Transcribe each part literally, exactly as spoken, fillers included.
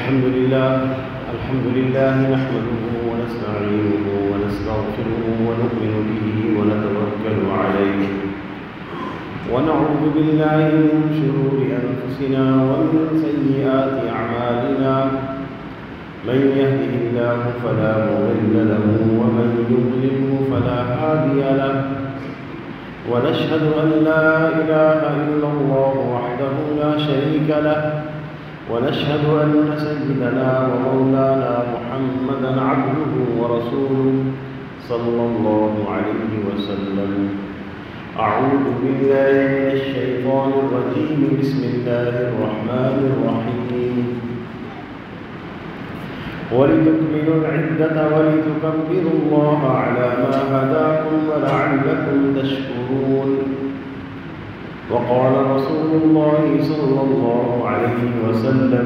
الحمد لله الحمد لله نحمده ونستعينه ونستغفره ونؤمن به ونتوكل عليه ونعوذ بالله من شرور أنفسنا ومن سيئات أعمالنا من يهده الله فلا مضل له ومن يضلله فلا هادي له ونشهد أن لا إله إلا الله وحده لا شريك له ونشهد أن سيدنا ومولانا محمدا عبده ورسوله صلى الله عليه وسلم. أعوذ بالله من الشيطان الرجيم بسم الله الرحمن الرحيم. ولتكملوا العدة ولتكبروا الله على ما هداكم ولعلكم تشكرون. وقال رسول الله صلى الله عليه وسلم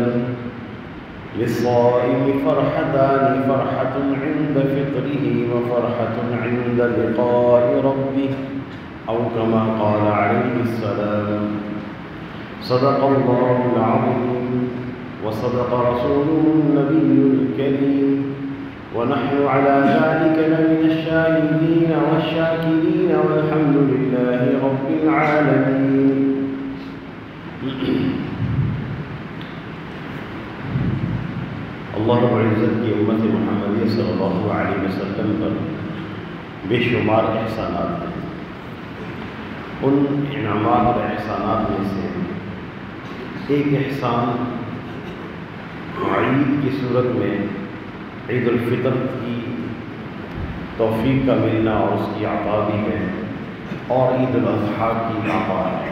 للصائم فرحتان فرحة عند فطره وفرحة عند لقاء ربه أو كما قال عليه السلام. صدق الله العظيم وصدق رسوله النبي الكريم ونحن على ذلك لمن الشاهدين والشاكرين والحمد لله رب العالمين. اللہ رب العزت کی امت محمدیہ صلی اللہ علیہ وسلم پر بے شمار احسانات ہیں. ان انعامات اور احسانات میں سے ایک احسان عید کی صورت میں عید الفطر کی توفیق کا ملنا اور اس کی عطا بھی ہے، اور عید الاضحیٰ کی عطا ہے.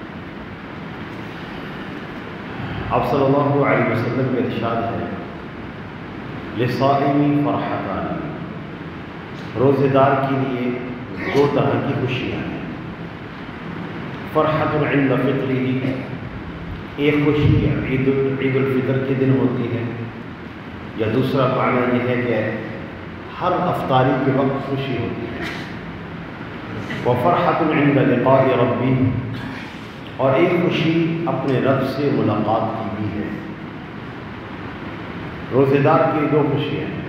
آپ صلی اللہ علیہ وسلم کا ارشاد ہے لِلصَّائِمِ فَرْحَتَانِ، روزے دار کے لیے دو طرح کی خوشیاں ہیں. فرحۃ عند فطرہ، ایک خوشی عید عید الفطر کے دن ہوتی ہے، یا دوسرا معنی یہ ہے کہ ہر افطاری کے وقت خوشی ہوتی ہے. وفرحۃ عند لقاء ربی، اور ایک خوشی اپنے رب سے ملاقات کی بھی ہے. روزے دار کی دو خوشیاں ہیں.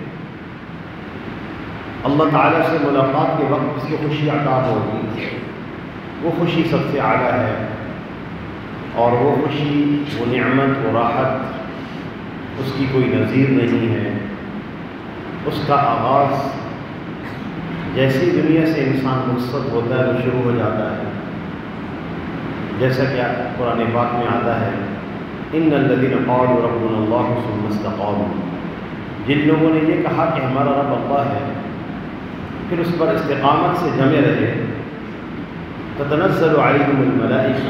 اللہ تعالیٰ سے ملاقات کے وقت اس کی خوشی عطا ہوگی، وہ خوشی سب سے اعلیٰ ہے، اور وہ خوشی، وہ نعمت، وہ راحت، اس کی کوئی نظیر نہیں ہے. اس کا آغاز جیسی دنیا سے انسان رخصت ہوتا ہے وہ شروع ہو جاتا ہے، جیسا کہ قرآن پاک میں آتا ہے ان الذین قالوا ربنا اللہ ثم استقاموا، جن لوگوں نے یہ کہا کہ ہمارا رب اللہ ہے، پھر اس پر استقامت سے جمے رہے، تتنزل علیہم الملائکہ،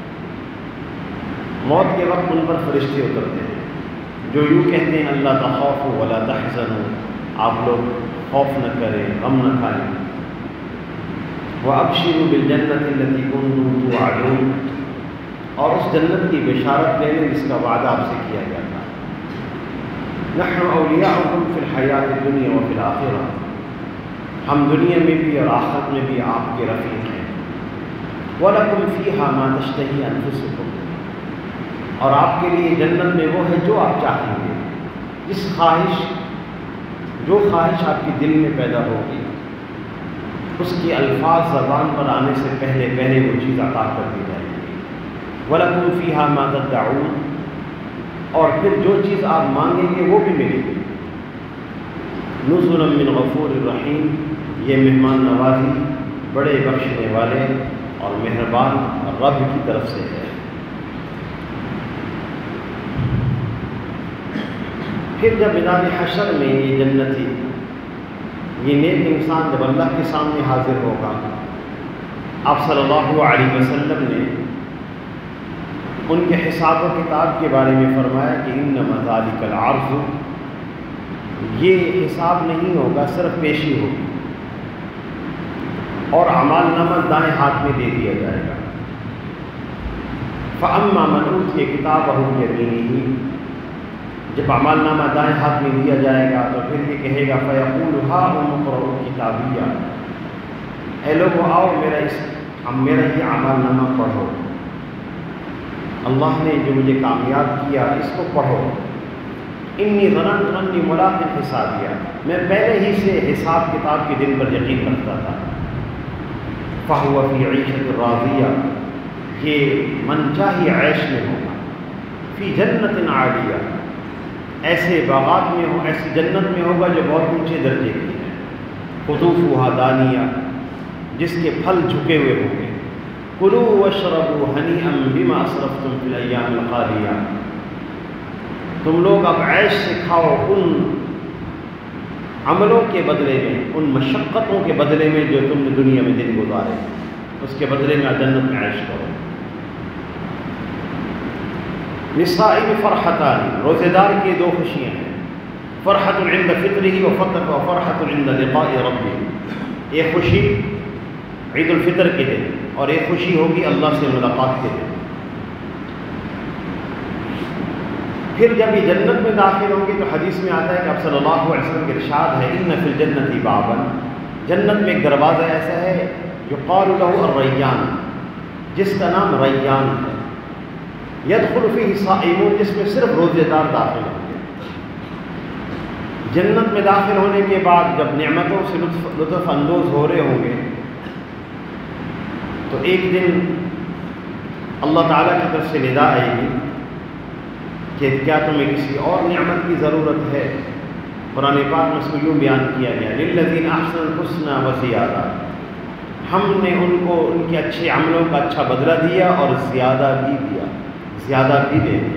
موت کے وقت ان پر فرشتے اترتے ہیں جو یوں کہتے ہیں اللہ تخافوا ولا تحزنوا، آپ لوگ خوف نہ کریں، غم نہ کھائیں. وابشروا بالجنۃ التي كنتم توعدون، اور اس جنت کی بشارت لے لیں جس کا وعدہ آپ سے کیا گیا تھا. نحن اولیاؤکم فی الحیات الدنیا وفی الآخرہ، ہم دنیا میں بھی اور آخرت میں بھی آپ کے رفیق ہیں. وَلَكُمْ فِيهَا مَا تَشْتَهِي أَنفُسُكُمْ، اور آپ کے لیے جنت میں وہ ہے جو آپ چاہیں گے، جس خواہش جو خواہش آپ کے دل میں پیدا ہوگی اس کی الفاظ زبان پر آنے سے پہلے پہلے وہ چیز عطا کر دی جائے گی. وَلَكُمْ فِيهَا مَا تَدَّعُونَ، اور پھر جو چیز آپ مانگیں گے وہ بھی ملے گی. نُزُلًا مِّن غَفُورٍ رَحِيمٍ، یہ مہمان نوازی بڑے بخشنے والے اور مہربان رب کی طرف سے ہے. پھر جب میدان حشر میں یہ جنتی، یہ نیک انسان جب اللہ کے سامنے حاضر ہوگا، آپ صلی اللہ علیہ وسلم نے ان کے حساب و کتاب کے بارے میں فرمایا کہ انما ذالک العرض، یہ حساب نہیں ہوگا، صرف پیشی ہوگی، اور اعمال نامہ دائیں ہاتھ میں دے دیا جائے گا. فَأَمَّا مَنْ أُوتِيَ كِتَابَهُ بِيَمِينِهِ، جب اعمال نامہ دائیں ہاتھ میں دیا جائے گا تو پھر یہ کہے گا فَيَقُولُ هَاؤُمُ اقْرَءُوا كِتَابِيَهْ، اے لوگو آؤ میرا اس میرا یہ اعمال نامہ پڑھو، اللہ نے جو مجھے کامیاب کیا اس کو پڑھو. انی ظننت انی ملاق حسابیہ، میں پہلے ہی سے حساب کتاب کے دن پر یقین رکھتا تھا۔ فہو فی عیشۃ راضیہ، یہ من چاہیے عیش میں ہوگا، فی جنت عالیہ، ایسے باغات میں ہو، ایسی جنت میں ہوگا جو بہت اونچے درجے کی ہے، قطوفہا دانیہ، جس کے پھل جھکے ہوئے ہوں گے، کلوا واشربوا ہنیئا بما اسرفتم فی الایام الخالیہ، تم لوگ اب عیش سے کھاؤ ان عملوں کے بدلے میں، ان مشقتوں کے بدلے میں جو تم نے دنیا میں دن گزارے، اس کے بدلے میں جنت میں عیش کرو۔ للصائم فرحتان، روزے دار کی دو خوشیاں ہیں، فرحۃ عند فطرہ و فرحۃ عند لقاء ربہ، ایک خوشی عید الفطر کے دن اور ایک خوشی ہوگی اللہ سے ملاقات کے دن۔ پھر جب یہ جنت میں داخل ہوں گے تو حدیث میں آتا ہے کہ آپ صلی اللہ علیہ وسلم کے ارشاد ہے، ان فی الجنت بابا، جنت میں ایک دروازہ ایسا ہے یقال له الریان، جس کا نام ریان ہے، یدخل فیہ صائمون، جس میں صرف روزے دار داخل ہوں گے۔ جنت میں داخل ہونے کے بعد جب نعمتوں سے لطف لطف اندوز ہو رہے ہوں گے تو ایک دن اللہ تعالیٰ کی طرف سے ندا آئے گی کہ کیا تمہیں کسی اور نعمت کی ضرورت ہے؟ قرآن پاک میں اس کو یوں بیان کیا گیا، للذین احسنوا الحسنی وزیادہ، ہم نے ان کو ان کے اچھے عملوں کا اچھا بدلہ دیا اور زیادہ بھی دیا، زیادہ بھی دیں گے۔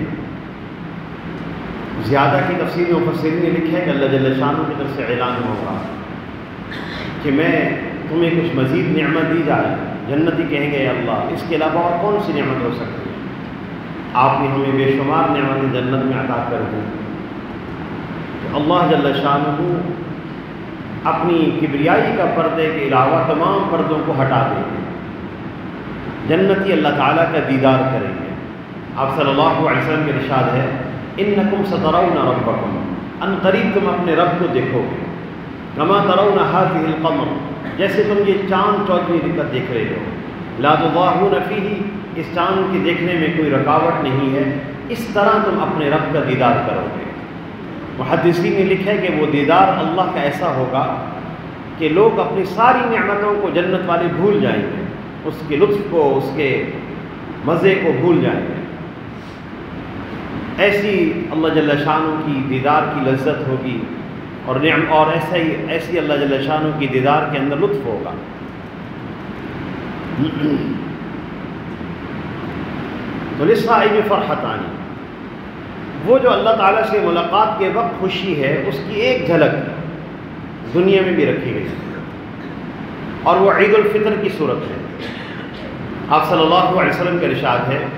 زیادہ کی تفسیر میں مفسرین نے لکھا ہے کہ اللہ جل شانہ کی طرف سے اعلان ہوگا کہ میں تمہیں کچھ مزید نعمت دی جائے، جنتی کہیں گے اللہ اس کے علاوہ اور کون سی نعمت ہو سکتی ہے؟ آپ نے ہمیں بے شمار نعمتیں جنت میں عطا کر دی۔ تو اللہ جل شانہ اپنی کبریائی کا پردے کے علاوہ تمام پردوں کو ہٹا دیں گے، جنتی اللہ تعالیٰ کا دیدار کریں گے۔ آپ صلی اللہ علیہ وسلم کے ارشاد ہے، انکم سترون ربکم، ان قریب تم اپنے رب کو دیکھو گے، کما ترون ھذہ القمر، جیسے تم یہ چاند چودھویں رکعت دیکھ رہے ہو، لا تضاہون فیہ، اس چاند کے دیکھنے میں کوئی رکاوٹ نہیں ہے، اس طرح تم اپنے رب کا دیدار کرو گے۔ محدثین نے لکھا ہے کہ وہ دیدار اللہ کا ایسا ہوگا کہ لوگ اپنی ساری نعمتوں کو جنت والے بھول جائیں گے، اس کے لطف کو، اس کے مزے کو بھول جائیں گے۔ ایسی اللہ جل شانہ کی دیدار کی لذت ہوگی اور نعم اور ایسا ہی ایسی اللہ جل شانہ کی دیدار کے اندر لطف ہوگا۔ تو للصائم فرحتان، وہ جو اللہ تعالیٰ سے ملاقات کے وقت خوشی ہے اس کی ایک جھلک دنیا میں بھی رکھی گئی اور وہ عید الفطر کی صورت ہے۔ آپ صلی اللہ علیہ وسلم کا ارشاد ہے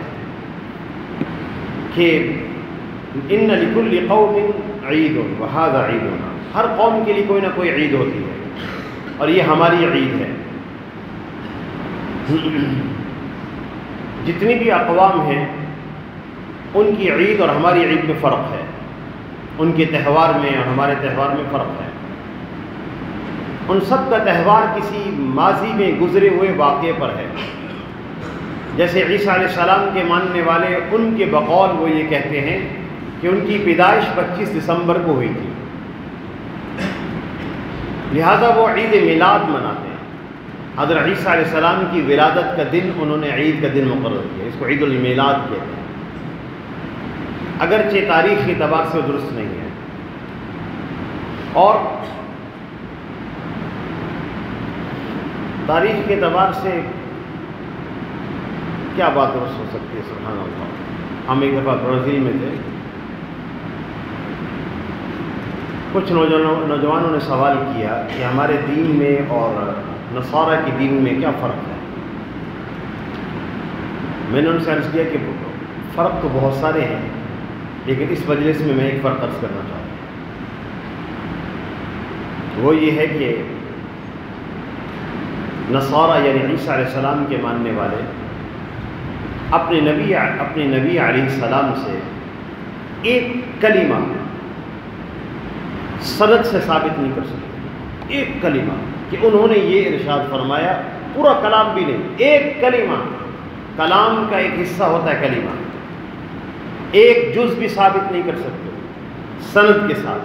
کہ ان لکل قوم عید وہذا عیدنا، ہر قوم کے لیے کوئی نہ کوئی عید ہوتی ہے اور یہ ہماری عید ہے۔ جتنی بھی اقوام ہیں ان کی عید اور ہماری عید میں فرق ہے، ان کے تہوار میں اور ہمارے تہوار میں فرق ہے۔ ان سب کا تہوار کسی ماضی میں گزرے ہوئے واقعے پر ہے، جیسے عیسیٰ علیہ السلام کے ماننے والے ان کے بقول وہ یہ کہتے ہیں کہ ان کی پیدائش پچیس دسمبر کو ہوئی تھی، لہذا وہ عید میلاد مناتے ہیں۔ حضرت عیسیٰ علیہ السلام کی ولادت کا دن انہوں نے عید کا دن مقرر کیا، اس کو عید المیلاد کہتے ہیں، اگرچہ تاریخ کے اعتبار سے درست نہیں ہے۔ اور تاریخ کے اعتبار سے کیا بات درست ہو سکتی ہے؟ سبحان اللہ۔ ہم ایک دفعہ برازیل میں تھے، کچھ نوجوانوں نے سوال کیا کہ ہمارے دین میں اور نصارہ کی دین میں کیا فرق ہے؟ میں نے ان سے عرض کیا کہ فرق تو بہت سارے ہیں، لیکن اس مجلس میں میں ایک فرق عرض کرنا چاہتا ہوں، وہ یہ ہے کہ نصارہ یعنی عیسیٰ علیہ السلام کے ماننے والے اپنے نبی اپنے نبی علیہ السلام سے ایک کلمہ سند سے ثابت نہیں کر سکتے، ایک کلمہ کہ انہوں نے یہ ارشاد فرمایا، پورا کلام بھی نہیں، ایک کلمہ، کلام کا ایک حصہ ہوتا ہے کلمہ، ایک جز بھی ثابت نہیں کر سکتے۔ سند کے ساتھ،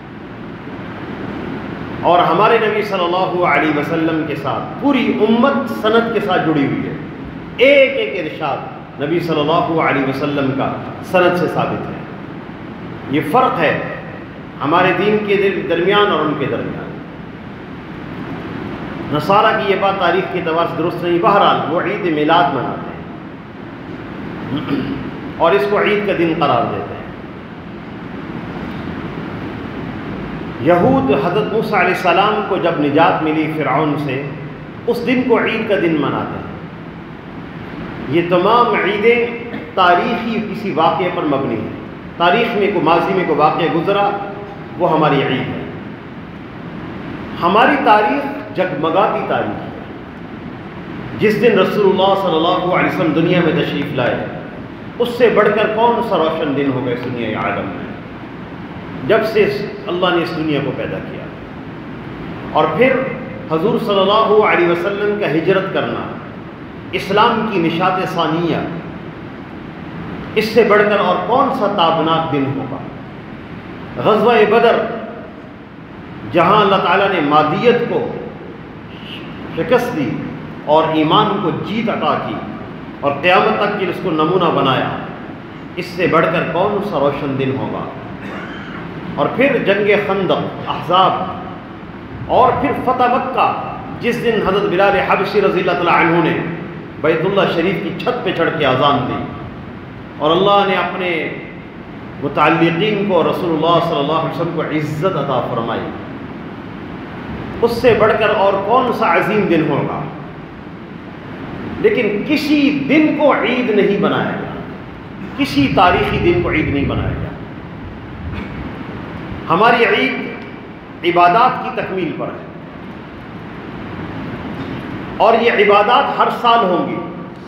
اور ہمارے نبی صلی اللہ علیہ وسلم کے ساتھ پوری امت سند کے ساتھ جڑی ہوئی ہے۔ ایک ایک ارشاد نبی صلی اللہ علیہ وسلم کا سند سے ثابت ہے۔ یہ فرق ہے ہمارے دین کے درمیان اور ان کے درمیان۔ نصارہ کی یہ بات تاریخ کے اعتبار سے درست نہیں، بہرحال وہ عید میلاد مناتے ہیں اور اس کو عید کا دن قرار دیتے ہیں۔ یہود حضرت موسیٰ علیہ السلام کو جب نجات ملی فرعون سے، اس دن کو عید کا دن مناتے ہیں۔ یہ تمام عیدیں تاریخی کسی واقعے پر مبنی ہیں، تاریخ میں کوئی ماضی میں کوئی واقعہ گزرا وہ ہماری عید ہے۔ ہماری تاریخ جگمگاتی تاریخ ہے۔ جس دن رسول اللہ صلی اللہ علیہ وسلم دنیا میں تشریف لائے، اس سے بڑھ کر کون سا روشن دن ہوگا اس دنیا عالم میں، جب سے اللہ نے اس دنیا کو پیدا کیا۔ اور پھر حضور صلی اللہ علیہ وسلم کا ہجرت کرنا، اسلام کی نشاط ثانیہ، اس سے بڑھ کر اور کون سا تابناک دن ہوگا۔ غزوہ بدر، جہاں اللہ تعالیٰ نے مادیت کو شکست دی اور ایمان کو جیت عطا کی اور قیامت تک کے اس کو نمونہ بنایا، اس سے بڑھ کر کون سا روشن دن ہوگا۔ اور پھر جنگ خندق، احزاب، اور پھر فتح مکہ، جس دن حضرت بلال حبشی رضی اللہ تعالیٰ عنہ نے بیت اللہ شریف کی چھت پہ چڑھ کے اذان دی اور اللہ نے اپنے متعلقین کو رسول اللہ صلی اللہ علیہ وسلم کو عزت عطا فرمائی۔ اس سے بڑھ کر اور کون سا عظیم دن ہوگا۔ لیکن کسی دن کو عید نہیں بنایا گیا، کسی تاریخی دن کو عید نہیں بنایا گیا۔ ہماری عید عبادات کی تکمیل پر ہے، اور یہ عبادات ہر سال ہوں گی۔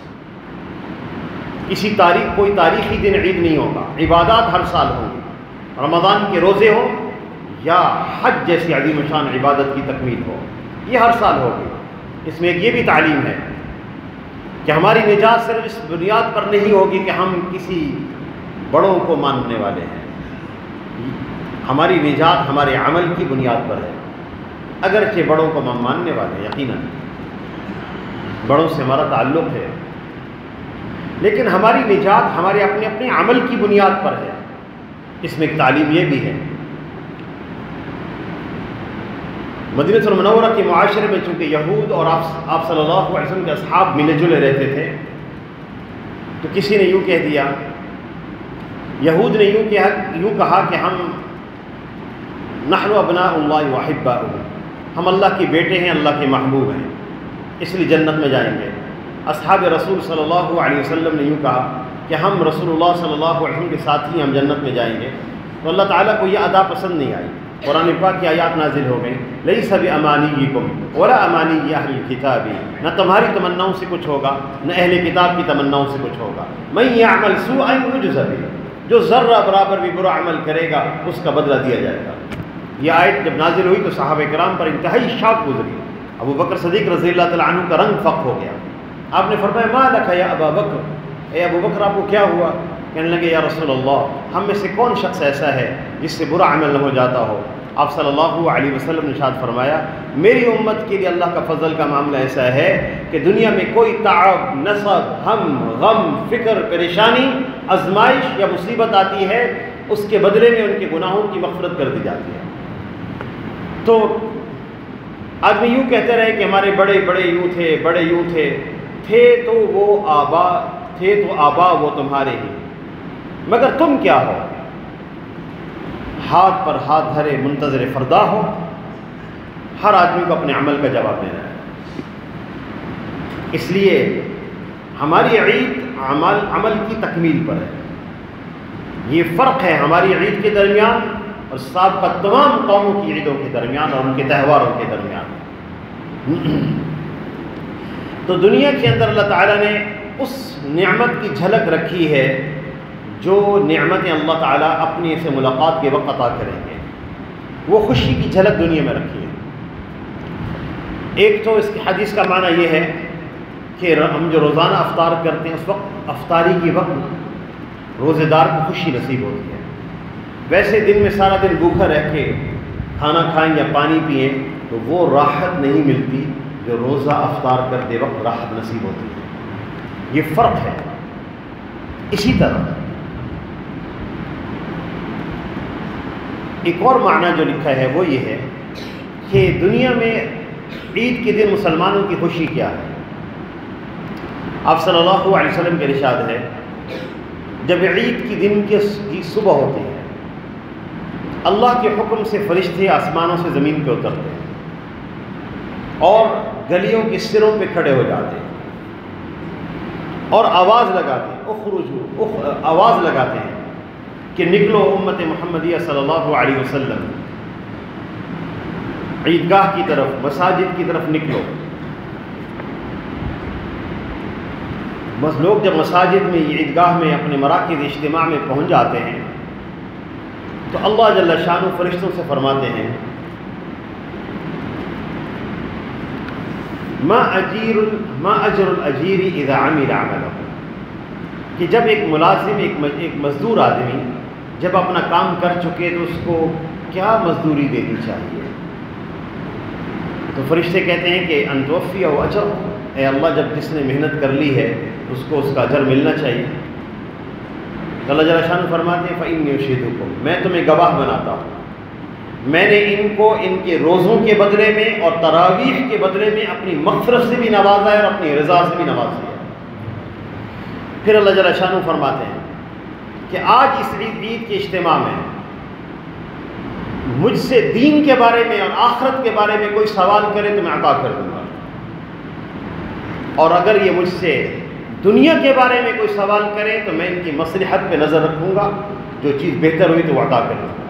کسی تاریخ کوئی تاریخی دن عید نہیں ہوگا، عبادات ہر سال ہوں گی۔ رمضان کے روزے ہوں یا حج جیسی عظیم شان عبادت کی تکمیل ہو، یہ ہر سال ہوگی۔ اس میں ایک یہ بھی تعلیم ہے کہ ہماری نجات صرف اس بنیاد پر نہیں ہوگی کہ ہم کسی بڑوں کو ماننے والے ہیں، ہماری نجات ہمارے عمل کی بنیاد پر ہے۔ اگرچہ بڑوں کو ہم ماننے والے ہیں، یقیناً بڑوں سے ہمارا تعلق ہے، لیکن ہماری نجات ہمارے اپنے اپنے عمل کی بنیاد پر ہے۔ اس میں ایک تعلیم یہ بھی ہے، مدینہ المنورہ کے معاشرے میں چونکہ یہود اور آپ آپ صلی اللہ علیہ وسلم کے اصحاب ملے جلے رہتے تھے، تو کسی نے یوں کہہ دیا، یہود نے یوں کہا یوں کہا کہ ہم نحن ابناء اللہ واحباؤہ، ہم اللہ کے بیٹے ہیں، اللہ کے محبوب ہیں، اس لیے جنت میں جائیں گے۔ اصحاب رسول صلی اللہ علیہ وسلم نے یوں کہا کہ ہم رسول اللہ صلی اللہ علیہ وسلم کے ساتھ ہی ہم جنت میں جائیں گے۔ تو اللہ تعالیٰ کو یہ ادا پسند نہیں آئی، قرآن پاک کی آیات نازل ہو گئی، لیس بامانیکم ولا امانی اہل الکتاب، نہ تمہاری تمناؤں سے کچھ ہوگا نہ اہل کتاب کی تمناؤں سے کچھ ہوگا۔ من یعمل سوءا یجز بہ، جو ذرہ برابر بھی برا عمل کرے گا اس کا بدلہ دیا جائے گا۔ یہ آیت جب نازل ہوئی تو صحابہ کرام پر انتہائی شاک گزری، ابو بکر صدیق رضی اللہ تعالیٰ عنہ کا رنگ فق ہو گیا۔ آپ نے فرمایا ما لک یا ابا بکر، اے ابو بکر آپ کو کیا ہوا؟ کہنے لگے یا رسول اللہ، ہم میں سے کون شخص ایسا ہے جس سے برا عمل نہ ہو جاتا ہو؟ آپ صلی اللہ علیہ وسلم نے ارشاد فرمایا، میری امت کے لیے اللہ کا فضل کا معاملہ ایسا ہے کہ دنیا میں کوئی تعب، نصب، ہم، غم، فکر، پریشانی، آزمائش یا مصیبت آتی ہے، اس کے بدلے میں ان کے گناہوں کی مغفرت کر دی جاتی ہے۔ تو آدمی یوں کہتے رہے کہ ہمارے بڑے بڑے یوں تھے، بڑے یوں تھے، تھے تو وہ آبا تھے تو آبا وہ تمہارے ہی، مگر تم کیا ہو؟ ہاتھ پر ہاتھ دھرے منتظر فردا ہو۔ ہر آدمی کو اپنے عمل کا جواب دینا ہے۔ اس لیے ہماری عید عمل عمل کی تکمیل پر ہے۔ یہ فرق ہے ہماری عید کے درمیان اور سابقہ تمام قوموں کی عیدوں کے درمیان اور ان کے تہواروں کے درمیان۔ تو دنیا کے اندر اللہ تعالیٰ نے اس نعمت کی جھلک رکھی ہے جو نعمتیں اللہ تعالیٰ اپنے سے ملاقات کے وقت عطا کریں گے، وہ خوشی کی جھلک دنیا میں رکھی ہے۔ ایک تو اس کی حدیث کا معنی یہ ہے کہ ہم جو روزانہ افطار کرتے ہیں اس وقت افطاری کے وقت روزے دار کو خوشی نصیب ہوتی ہے، ویسے دن میں سارا دن بھوکا رہ کے کھانا کھائیں یا پانی پئیں تو وہ راحت نہیں ملتی جو روزہ افطار کرتے وقت راحت نصیب ہوتی ہے۔ یہ فرق ہے۔ اسی طرح ایک اور معنی جو لکھا ہے وہ یہ ہے کہ دنیا میں عید کے دن مسلمانوں کی خوشی کیا ہے۔ آپ صلی اللہ علیہ وسلم کے ارشاد ہے، جب عید کی دن کی صبح ہوتی ہے اللہ کے حکم سے فرشتے آسمانوں سے زمین پہ اترتے ہیں اور گلیوں کے سروں پہ کھڑے ہو جاتے ہیں اور آواز لگاتے ہیں اخرجوا اخ آواز لگاتے ہیں کہ نکلو امت محمدیہ صلی اللہ علیہ وسلم، عیدگاہ کی طرف، مساجد کی طرف نکلو۔ بس لوگ جب مساجد میں عیدگاہ میں اپنے مراکز اجتماع میں پہنچ جاتے ہیں تو اللہ جل شانہ فرشتوں سے فرماتے ہیں ما اجیر ما اجر الاجیر اذا عمل عملہ، کہ جب ایک ملازم ایک مزدور آدمی جب اپنا کام کر چکے تو اس کو کیا مزدوری دینی چاہیے؟ تو فرشتے کہتے ہیں کہ ان توفی او اجر، اے اللہ جب جس نے محنت کر لی ہے اس کو اس کا اجر ملنا چاہیے۔ تو اللہ جل شانہ فرماتے ہیں فإنی أشهدکم، میں تمہیں گواہ بناتا ہوں، میں نے ان کو ان کے روزوں کے بدلے میں اور تراویح کے بدلے میں اپنی مغفرت سے بھی نوازا ہے اور اپنی رضا سے بھی نوازا ہے۔ پھر اللہ جل شانہ فرماتے ہیں کہ آج اس عید عید کے اجتماع میں مجھ سے دین کے بارے میں اور آخرت کے بارے میں کوئی سوال کرے تو میں عطا کر دوں گا، اور اگر یہ مجھ سے دنیا کے بارے میں کوئی سوال کرے تو میں ان کی مصلحت پہ نظر رکھوں گا، جو چیز بہتر ہوئی تو وہ عطا کر دوں گا۔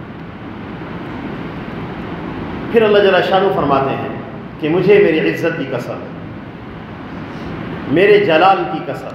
پھر اللہ جل شانہ فرماتے ہیں کہ مجھے میری عزت کی قسم، میرے جلال کی قسم،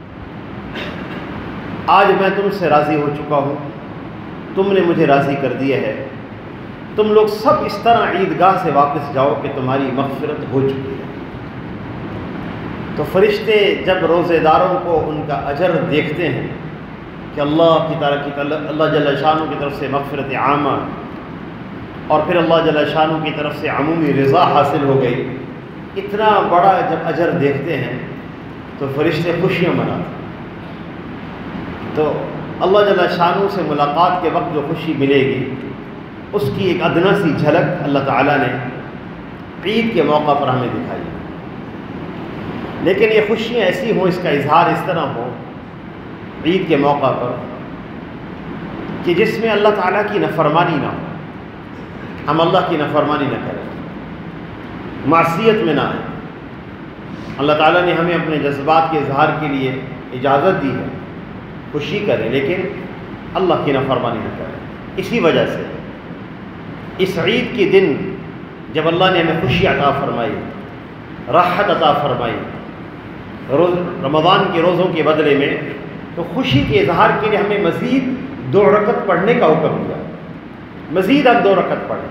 آج میں تم سے راضی ہو چکا ہوں، تم نے مجھے راضی کر دیا ہے، تم لوگ سب اس طرح عیدگاہ سے واپس جاؤ کہ تمہاری مغفرت ہو چکی ہے۔ تو فرشتے جب روزے داروں کو ان کا اجر دیکھتے ہیں کہ اللہ کی طرف کی اللہ جل شانہ کی طرف سے مغفرت عامہ اور پھر اللہ جل شانہ کی طرف سے عمومی رضا حاصل ہو گئی، اتنا بڑا جب اجر دیکھتے ہیں تو فرشتے خوشیاں مناتے ہیں۔ تو اللہ جل شانہ سے ملاقات کے وقت جو خوشی ملے گی اس کی ایک ادنا سی جھلک اللہ تعالیٰ نے عید کے موقع پر ہمیں دکھائی، لیکن یہ خوشیاں ایسی ہوں، اس کا اظہار اس طرح ہو عید کے موقع پر کہ جس میں اللہ تعالیٰ کی نافرمانی نہ ہو، ہم اللہ کی نافرمانی نہ کریں، معصیت میں نہ آئیں۔ اللہ تعالیٰ نے ہمیں اپنے جذبات کے اظہار کے لیے اجازت دی ہے، خوشی کریں لیکن اللہ کی نافرمانی نہ کریں۔ اسی وجہ سے اس عید کے دن جب اللہ نے ہمیں خوشی عطا فرمائی، راحت عطا فرمائی روز رمضان کے روزوں کے بدلے میں، تو خوشی کے اظہار کے لیے ہمیں مزید دو رکعت پڑھنے کا حکم دیا، مزید ہم دو رکعت پڑھیں،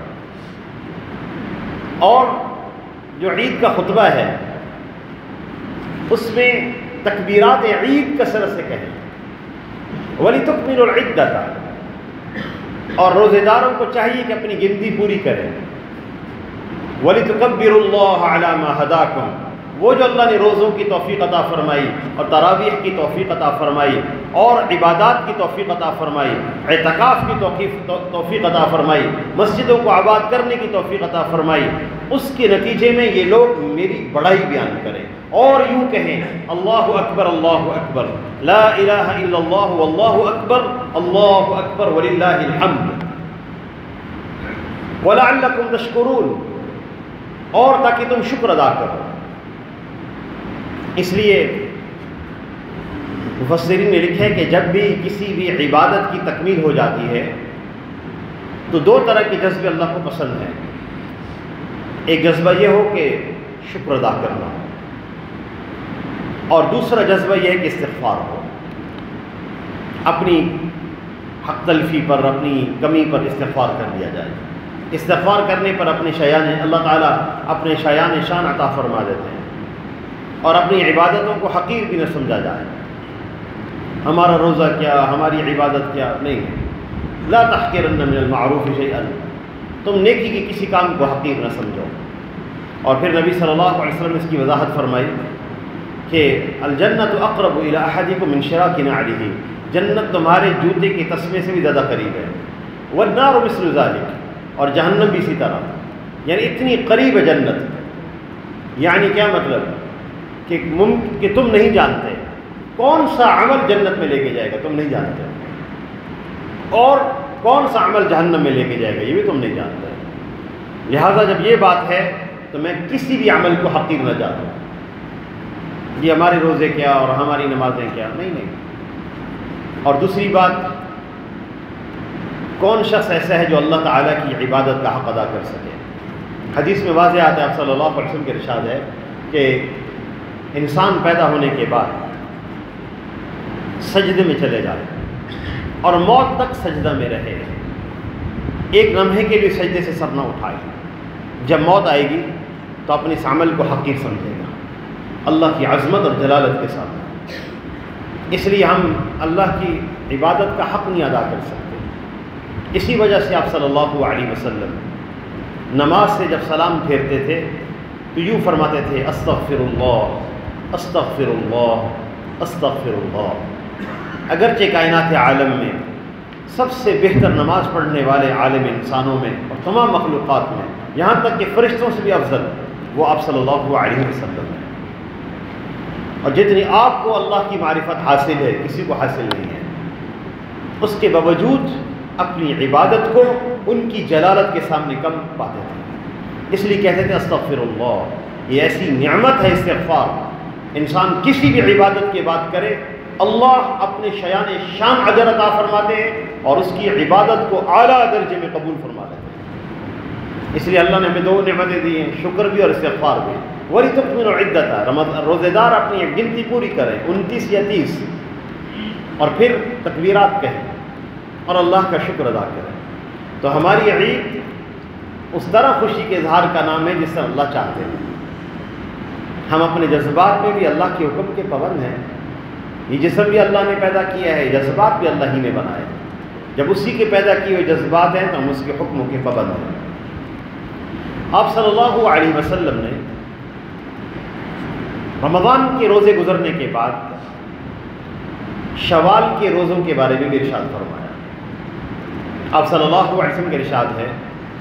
اور جو عید کا خطبہ ہے اس میں تکبیرات عید کثرت سے کہیں، وَلِتُكْمِلُوا الْعِدَّةَ، اور روزے داروں کو چاہیے کہ اپنی گنتی پوری کریں، وَلِتُكَبِّرُوا اللَّهَ عَلَى مَا هَدَاكُمْ، وہ جو اللہ نے روزوں کی توفیق عطا فرمائی اور تراویح کی توفیق عطا فرمائی اور عبادات کی توفیق عطا فرمائی، اعتکاف کی توفیق عطا فرمائی، مسجدوں کو آباد کرنے کی توفیق عطا فرمائی، اس کے نتیجے میں یہ لوگ میری بڑائی بیان کریں اور یوں کہیں اللہ اکبر اللہ اکبر، لا الہ الا اللہ واللہ اکبر، اللہ اکبر وللہ الحمد، وَلَعَلَّكُمْ تَشْكُرُونَ، اور تاکہ تم شکر ادا کرو۔ اس لیے مفسرین نے لکھا ہے کہ جب بھی کسی بھی عبادت کی تکمیل ہو جاتی ہے تو دو طرح کے جذبے اللہ کو پسند ہیں، ایک جذبہ یہ ہو کہ شکر ادا کرنا، اور دوسرا جذبہ یہ ہے کہ استغفار ہو، اپنی حق تلفی پر، اپنی کمی پر استغفار کر دیا جائے۔ استغفار کرنے پر اپنے شایان اللہ تعالیٰ اپنے شایان شان عطا فرما دیتے ہیں اور اپنی عبادتوں کو حقیر بھی نہ سمجھا جائے۔ ہمارا روزہ کیا، ہماری عبادت کیا، نہیں ہے، لا تحقرن من المعروف شیئا، تم نیکی کے کسی کام کو حقیر نہ سمجھو۔ اور پھر نبی صلی اللہ علیہ وسلم نے اس کی وضاحت فرمائی کہ الجنت اقرب الی احدکم من شراک نعلہ، جنت تمہارے جوتے کے تسمے سے بھی زیادہ قریب ہے، والنار مثل ذلک، اور جہنم بھی اسی طرح، یعنی اتنی قریب ہے جنت۔ یعنی کیا مطلب کہ ممکن کہ تم نہیں جانتے کون سا عمل جنت میں لے کے جائے گا، تم نہیں جانتے، اور کون سا عمل جہنم میں لے کے جائے گا یہ بھی تم نہیں جانتے۔ لہٰذا جب یہ بات ہے تو میں کسی بھی عمل کو حقیر نہ جانوں، یہ ہمارے روزے کیا اور ہماری نمازیں کیا، نہیں نہیں۔ اور دوسری بات، کون شخص ایسا ہے جو اللہ تعالیٰ کی عبادت کا حق ادا کر سکے؟ حدیث میں واضح آتا ہے، آپ صلی اللہ علیہ وسلم کے ارشاد ہے کہ انسان پیدا ہونے کے بعد سجدے میں چلے جائے اور موت تک سجدہ میں رہے، ایک لمحے کے لیے سجدے سے سر نہ اٹھائے، جب موت آئے گی تو اپنے اس عمل کو حقیر سمجھے گا اللہ کی عظمت اور جلالت کے ساتھ۔ اس لیے ہم اللہ کی عبادت کا حق نہیں ادا کر سکتے۔ اسی وجہ سے آپ صلی اللہ علیہ وسلم نماز سے جب سلام پھیرتے تھے تو یوں فرماتے تھے استغفر اللہ استغفر اللہ استغفر اللہ۔ اگرچہ کائنات عالم میں سب سے بہتر نماز پڑھنے والے عالم انسانوں میں اور تمام مخلوقات میں، یہاں تک کہ فرشتوں سے بھی افضل، وہ آپ صلی اللہ علیہ وسلم ہیں، اور جتنی آپ کو اللہ کی معرفت حاصل ہے کسی کو حاصل نہیں ہے، اس کے باوجود اپنی عبادت کو ان کی جلالت کے سامنے کم پاتے تھے، اس لیے کہتے تھے استغفر اللہ۔ یہ ایسی نعمت ہے استغفار، انسان کسی بھی عبادت کی بات کرے اللہ اپنے شیان شان اجر عطا فرماتے ہیں اور اس کی عبادت کو اعلیٰ درجے میں قبول فرما لیتے ہیں۔ اس لیے اللہ نے ہمیں دو نعمتیں دی ہیں، شکر بھی اور استغفار بھی۔ وَلِتُكْمِلُوا الْعِدَّةَ، رمضان روزے دار اپنی گنتی پوری کریں، انتیس یا تیس، اور پھر تکبیرات کہیں اور اللہ کا شکر ادا کریں۔ تو ہماری عید اس طرح خوشی کے اظہار کا نام ہے جس سے اللہ چاہتے ہیں۔ ہم اپنے جذبات میں بھی اللہ کے حکم کے پابند ہیں، یہ جسم بھی اللہ نے پیدا کیا ہے، جذبات بھی اللہ ہی نے بنائے، جب اسی کے پیدا کیے ہوئے جذبات ہیں تو ہم اس کے حکموں کے پابند ہیں۔ آپ صلی اللہ علیہ وسلم نے رمضان کے روزے گزرنے کے بعد شوال کے روزوں کے بارے میں بھی ارشاد فرمایا۔ آپ صلی اللہ علیہ وسلم کے ارشاد ہے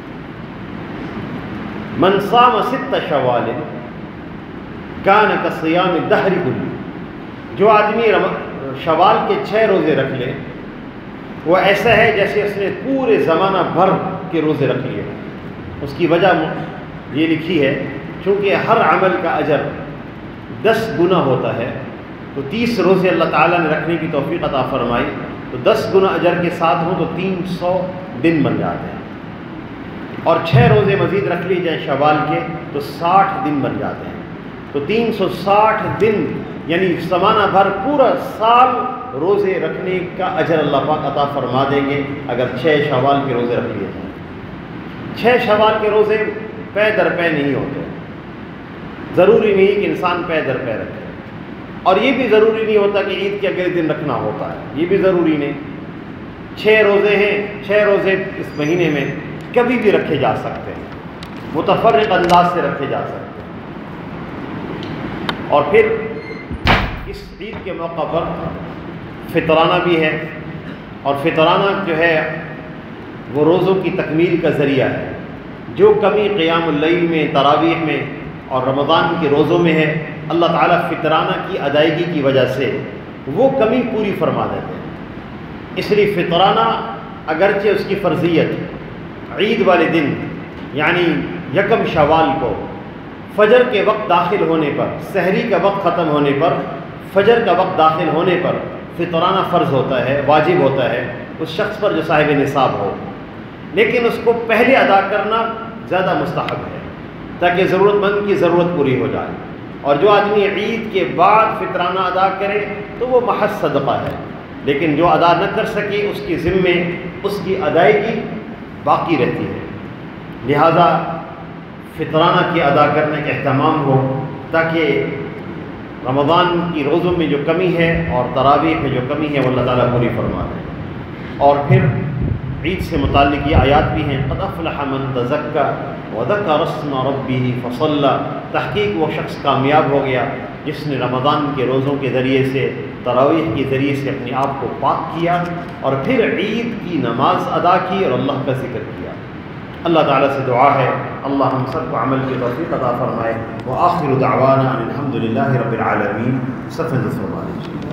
من صام ست شوال کان کصیام الدہر کلہ، جو آدمی شوال کے چھ روزے رکھ لے وہ ایسا ہے جیسے اس نے پورے زمانہ بھر کے روزے رکھ لیے۔ اس کی وجہ یہ لکھی ہے چونکہ ہر عمل کا اجر دس گنا ہوتا ہے، تو تیس روزے اللہ تعالیٰ نے رکھنے کی توفیق عطا فرمائی، تو دس گنا اجر کے ساتھ ہوں تو تین سو دن بن جاتے ہیں، اور چھ روزے مزید رکھ لی جائیں شوال کے تو ساٹھ دن بن جاتے ہیں، تو تین سو ساٹھ دن یعنی زمانہ بھر پورا سال روزے رکھنے کا اجر اللہ پاک عطا فرما دیں گے اگر چھ شوال کے روزے رکھ لیے جائیں۔ چھ شوال کے روزے پے در پے نہیں ہوتے، ضروری نہیں کہ انسان پے در پے رکھے، اور یہ بھی ضروری نہیں ہوتا کہ عید کے اگلے دن رکھنا ہوتا ہے، یہ بھی ضروری نہیں۔ چھ روزے ہیں، چھ روزے اس مہینے میں کبھی بھی رکھے جا سکتے ہیں، متفرق انداز سے رکھے جا سکتے ہیں۔ اور پھر اس عید کے موقع پر فطرانہ بھی ہے، اور فطرانہ جو ہے وہ روزوں کی تکمیل کا ذریعہ ہے۔ جو کمی قیام اللیل میں، تراویح میں اور رمضان کے روزوں میں ہے، اللہ تعالیٰ فطرانہ کی ادائیگی کی وجہ سے وہ کمی پوری فرما دیتے ہیں۔ اس لیے فطرانہ اگرچہ اس کی فرضیت عید والے دن یعنی یکم شوال کو فجر کے وقت داخل ہونے پر، سحری کا وقت ختم ہونے پر، فجر کا وقت داخل ہونے پر فطرانہ فرض ہوتا ہے، واجب ہوتا ہے اس شخص پر جو صاحب نصاب ہو، لیکن اس کو پہلے ادا کرنا زیادہ مستحب ہے تاکہ ضرورت مند کی ضرورت پوری ہو جائے، اور جو آدمی عید کے بعد فطرانہ ادا کرے تو وہ محض صدقہ ہے، لیکن جو ادا نہ کر سکے اس کی ذمے اس کی ادائیگی باقی رہتی ہے۔ لہذا فطرانہ کی ادا کرنے کا اہتمام ہو تاکہ رمضان کی روزوں میں جو کمی ہے اور تراویح میں جو کمی ہے وہ اللہ تعالیٰ پوری فرما دے۔ اور پھر عید سے متعلق یہ آیات بھی ہیں، قد افلح من تزکا وذکر اسم ربہ فصلی، تحقیق وہ شخص کامیاب ہو گیا جس نے رمضان کے روزوں کے ذریعے سے، تراویح کے ذریعے سے اپنے آپ کو پاک کیا اور پھر عید کی نماز ادا کی اور اللہ کا ذکر کیا۔ اللہ تعالیٰ سے دعا ہے اللہ ہم سب کو عمل کی توفیق عطا فرمائے۔ وآخر دعوانا ان الحمد للہ رب العالمین۔ صف فرمائے۔